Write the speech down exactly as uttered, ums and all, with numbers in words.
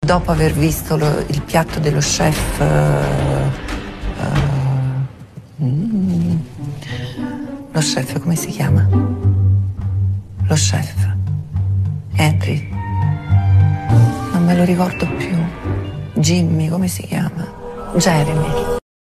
dopo aver visto lo, il piatto dello chef, uh, uh, mm, lo chef come si chiama? Lo chef Henry, non me lo ricordo più. Jimmy, come si chiama? Jeremy.